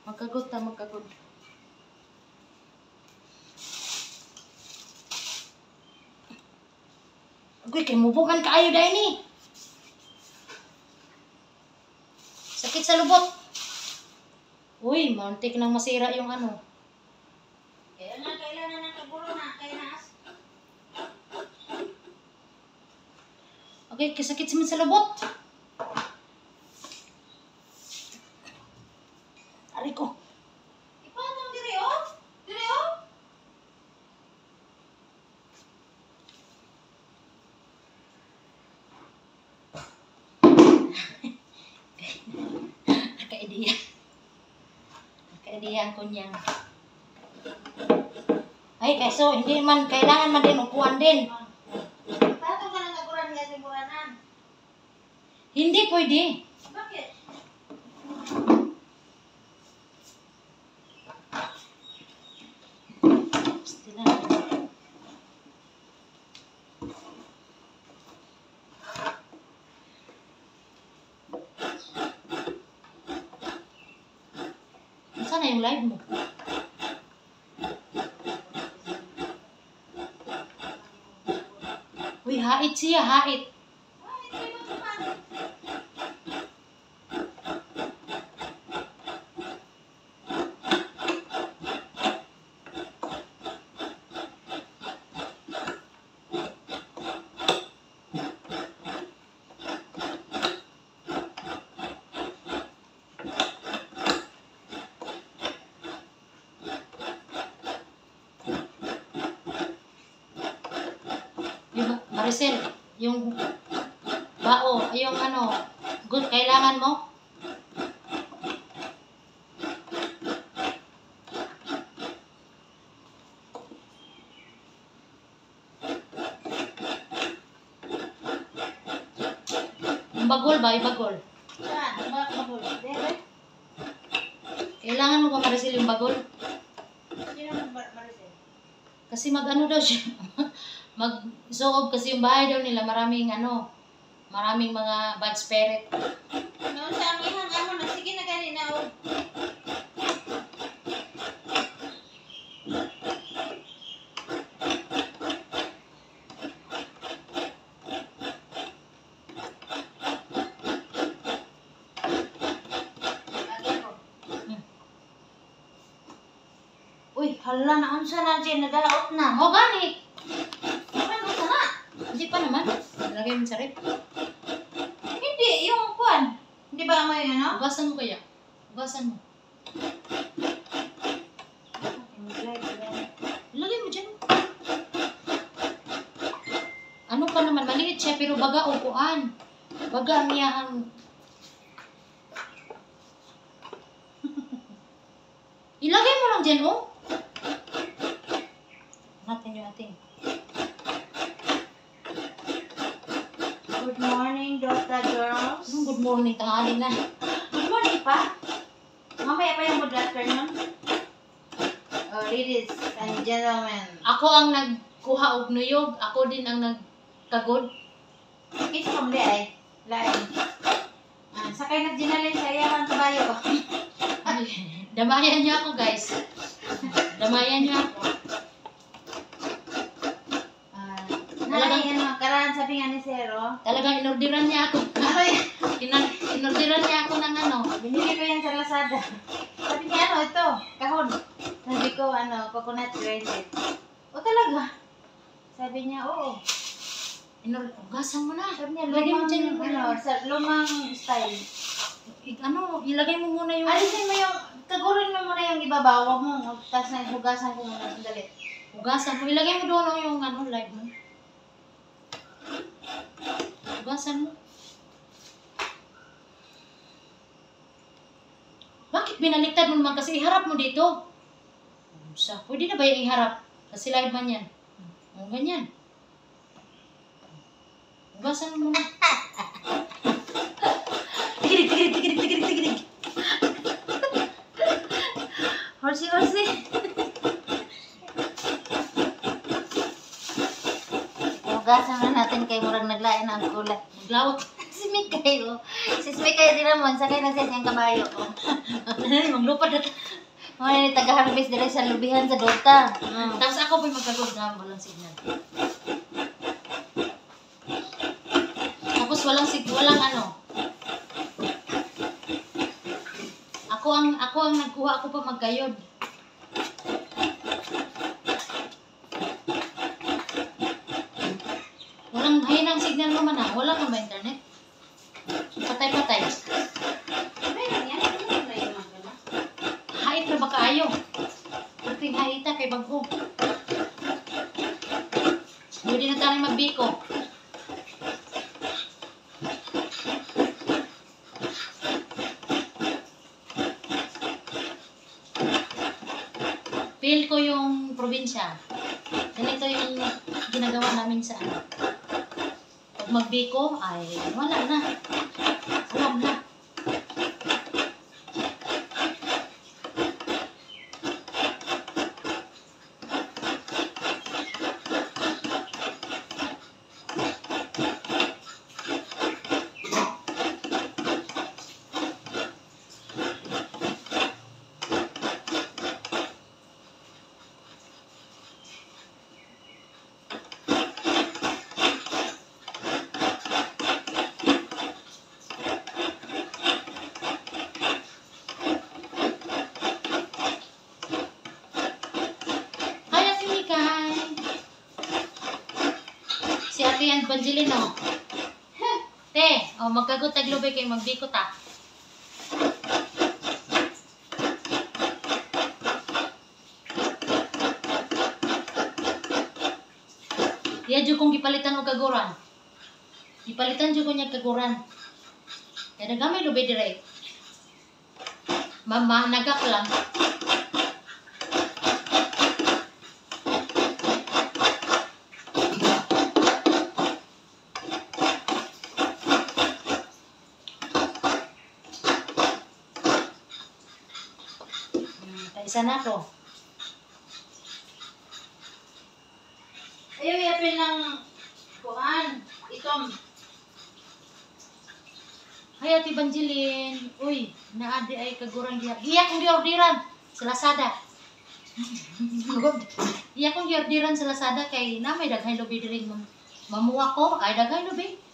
Magkagod ta, magkagod. Agoy, kay mubukan kaayo dahil ni. Sakit sa lubot. Uy, mantik nang masira yung ano. Kailangan ng kagulo na, kaya naas. Okay, kasakit sa lubot. Ari ko. Ipatong dire oh. Dire oh. Naka-idea. Naka-idea ang kunyang. Ay, kaso hindi man, kailangan man din upuan din. Ipatong ka ng kagulan nga siguranan. Hindi pwede. Bakit? Saan na yung live mo? Uy, hait siya, hait. Bakit may matuman? Yung Maricel, yung bao, yung ano, good, kailangan mo? Yung bagol ba? Yung bagol. Saan? Bagol. Dire. Kailangan mo ba Maricel yung bagol? Sino Maricel? Kasi mag-ano daw siya. Mag-soob kasi yung bahay daw nila, maraming ano, maraming mga bad spirit. Noon sa amihang amo na, sige na gani na oh. Uy, Hala na, unsa na dyan, nag-out na. oh gani! Ano unsa na? Hindi pa naman. Lagay mo sa rep. Hindi, yung kuan. Hindi ba may ano? Ugasan mo kaya? Ugasan mo. Lagay mo dyan. Ano pa naman, maliit siya pero baga upuan. Baga ang iyahang... Ilagay mo lang dyan, oh. Natin yung ating. Good morning, Dr. Girls. Good morning, tanghali na. Good morning pa. Mamaya pa yung good afternoon. Oh, ladies and gentlemen. Ako ang nagkuha og nuyog. Ako din ang nagkagod. Kiss mo muli ay. Lain. Sakay na ginalin sa iyang kabayo. Ay, damayan niyo ako, guys. Damayan niyo ako. Nalagay yan mga karaan, sabi nga ni Zero. Talagang inorderan niya ako. Ay, Inorderan niya ako ng ano. binili ko yan sa Lazada. Sabi niya, ano, ito, kahon. Sabi ko, ano, coconut grated. O talaga? Sabi niya, oo. Ugasan mo na. Sabi niya, Lagay mo lumang, dyan yung ano, sa lumang style. Ano, ilagay mo muna yung... Alisin mo yung, kagurin mo muna yung ibabaw, huwag mo, tapos hugasan ko muna sandali. Ugasan mo. Ilagay mo doon yung ano, live mo. Ugasan mo. Bakit binaliktad mo naman? Kasi iharap mo dito. Pwede na ba yung iharap? Kasi live man yan. O, ganyan. Ugasan mo muna. Tigirig, tigirig, tigirig, tigirig, tigirig. Horsi, horsi. Hugasan na natin kay murag naglain ang kulay. Maglawak. Si Mikay, oh. Sismi kayo din naman, sakay na siya siyang kabayo ko. Maglupad na. Mga taga-harvest dire sa lubihan sa Dota. Tapos ako po'y magkagod na walang signal. Tapos walang ano. Ako ang nagkuha, ako pa magkayod. Walang hainang signal naman ah. Wala ka ba internet? Patay-patay. Meron yan, ano na yung mga gano'n? Hait na ba kaayo? Ating haita kay bago. Pwede na tayo magbiko. Feel ko yung probinsya. Ganito yung ginagawa namin sa ano. Pag magbiko, ay wala na. Alam na. Si Ate Evangeline, oh. Te, oh, magkagot taglobe kayo, magbikot ah. Iya jud kong gipalitan og kaguran. Gipalitan jud ko niya kaguran. Kaya nagamay lobe dire. Mama, nagak lang. Isa na ako. Ayaw yapin ng kuhan. Itom. Hay Ate Evangeline. Uy, naadi ay kagurang diha. Iya kong giordiran sa Lazada. Iya kong giordiran sa Lazada kay namay daghay lobi diri mamuha ko. Ay daghay lobi.